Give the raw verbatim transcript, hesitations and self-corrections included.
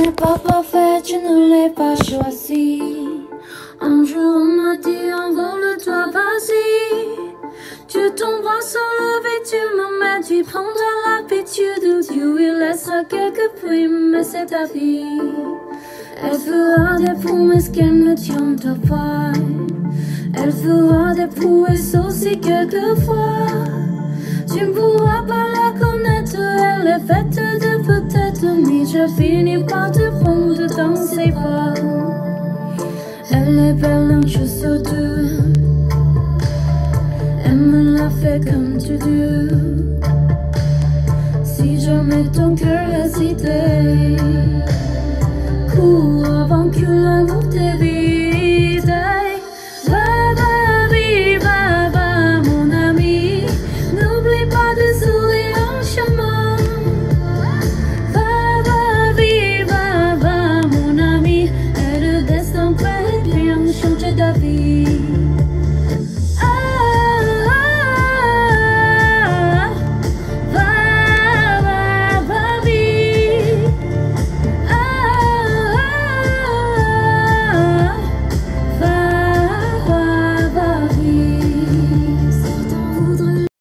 n'est pas parfait, tu ne l'es pas choisi. Un jour on m'a dit envole-toi, vas-y. Tu tomberas sans lever, tu me mets, tu prendras l'habitude. Tu y laisseras quelques pluies, mais c'est ta vie. Elle fera des promesses qu'elle ne tiendra pas. Elle fera des prouesses aussi quelquefois. Tu ne pourras pas la connaître, elle est faite de peut-être, mais je finis par te prendre dans ses bras. Elle est belle, un jeu sur deux. Elle me l'a fait comme tu dis. Si jamais ton cœur hésitait,